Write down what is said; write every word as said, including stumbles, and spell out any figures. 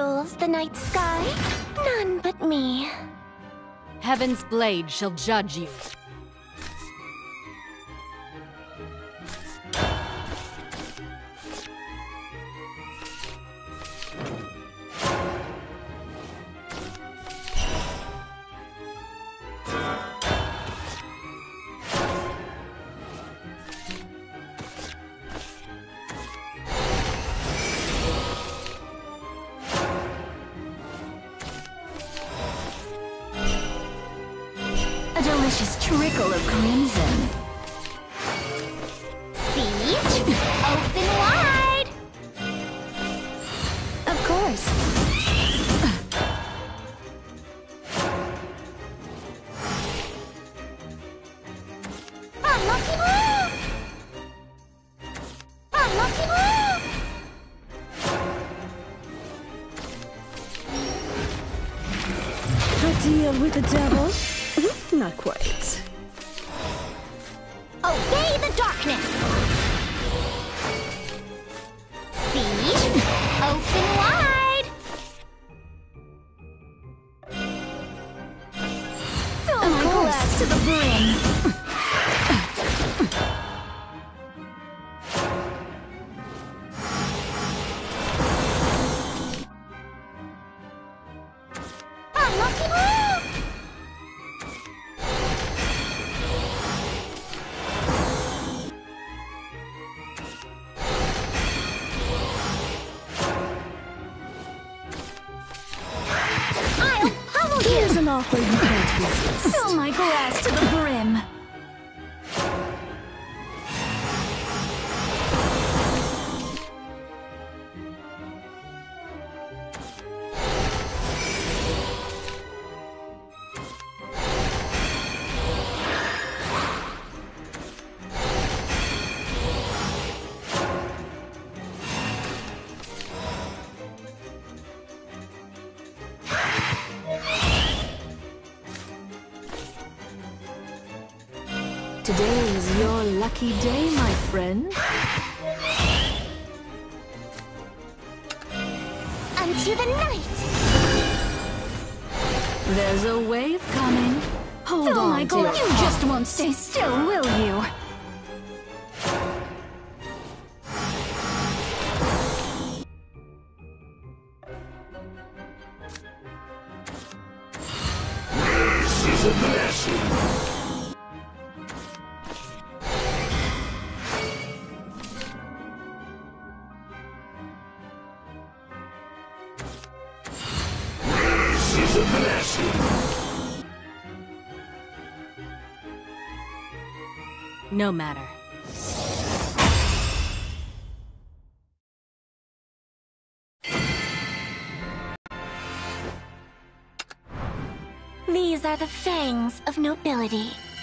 rules the night sky? None but me. Heaven's blade shall judge you. A delicious trickle of crimson. Siege, open wide! Of course. Unlucky move! Unlucky move! A deal with the devil? Not quite. Obey the darkness! Siege, open wide! Fill my glass to the brim! Unlucky move! Here's an offer you can't resist. Fill my glass to the brim. Today is your lucky day, my friend. Unto the night! There's a wave coming. Hold Fill on my to your glass. You just won't stay still, will you? This is a blessing. This is a blessing. No matter. These are the fangs of nobility.